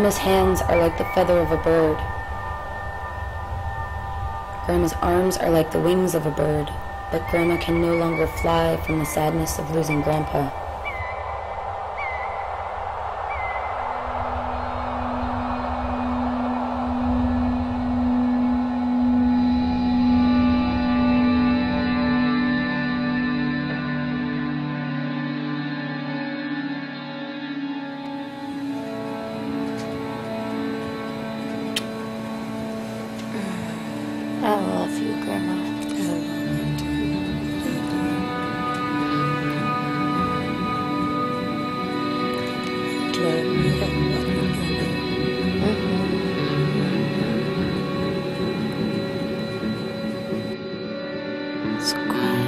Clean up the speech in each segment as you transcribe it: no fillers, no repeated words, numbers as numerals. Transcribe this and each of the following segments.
Grandma's hands are like the feather of a bird. Grandma's arms are like the wings of a bird, but Grandma can no longer fly from the sadness of losing Grandpa. I love you, Grandma. I love you too. It's quiet.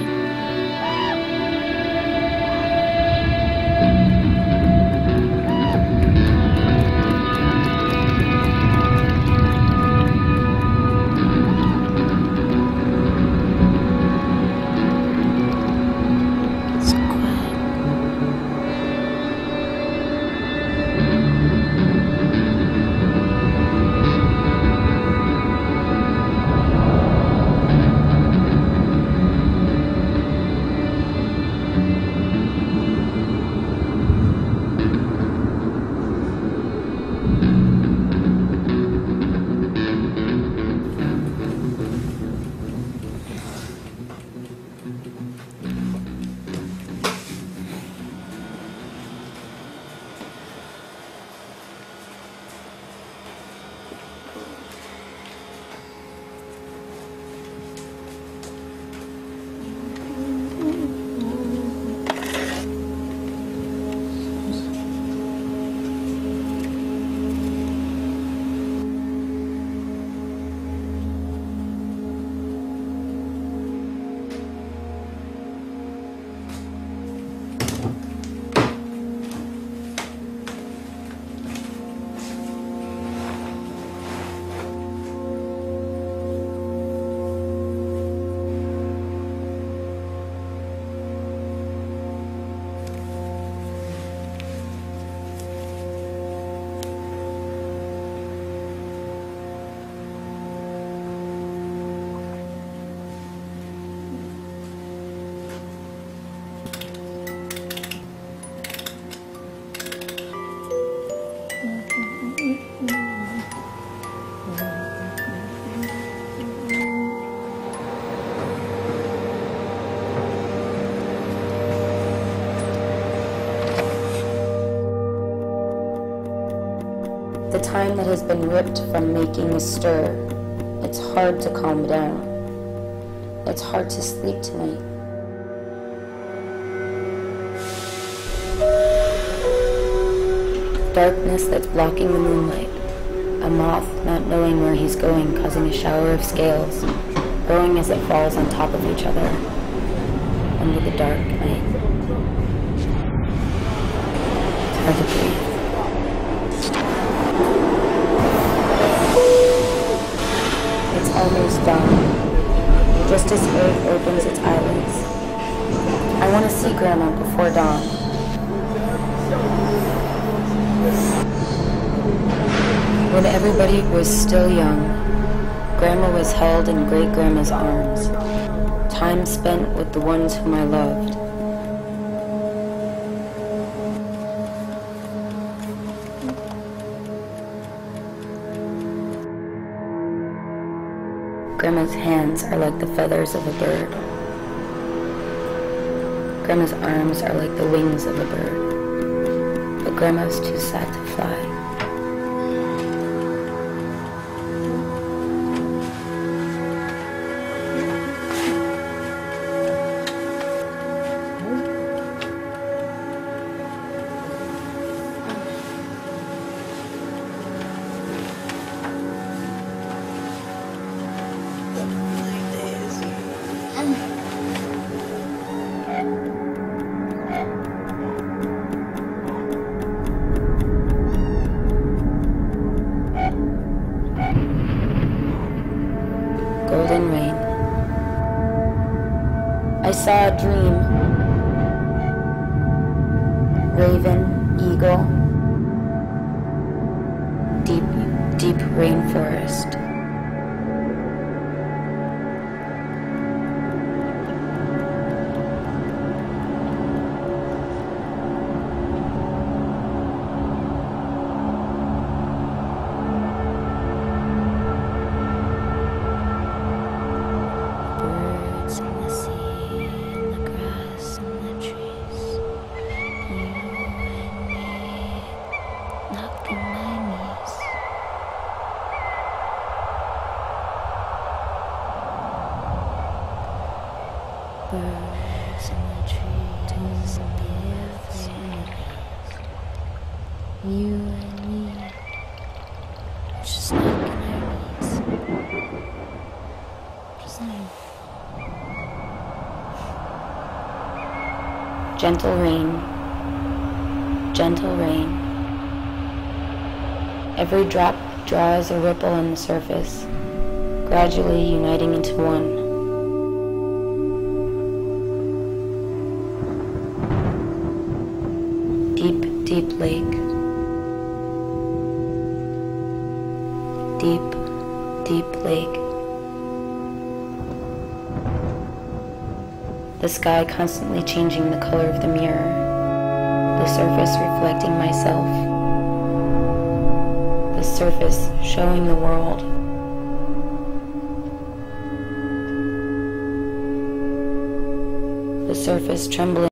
The time that has been ripped from making a stir, it's hard to calm down. It's hard to sleep tonight. Darkness that's blocking the moonlight. A moth not knowing where he's going, causing a shower of scales, growing as it falls on top of each other under the dark night. It's hard to breathe. It's almost dawn, just as Earth opens its eyelids. I want to see Grandma before dawn. When everybody was still young, Grandma was held in Great-Grandma's arms, time spent with the ones whom I loved. Grandma's hands are like the feathers of a bird. Grandma's arms are like the wings of a bird, but Grandma's too sad to fly. Golden rain. I saw a dream. Raven, eagle, deep rainforest. Birds in the sea and the grass and the trees. You and me, knocking my knees. Birds in the trees, don't be afraid. You and me, just knocking our knees. Just saying. Gentle rain, gentle rain. Every drop draws a ripple on the surface, gradually uniting into one. Deep, deep lake. Deep, deep lake. The sky constantly changing the color of the mirror, the surface reflecting myself, the surface showing the world. The surface trembling.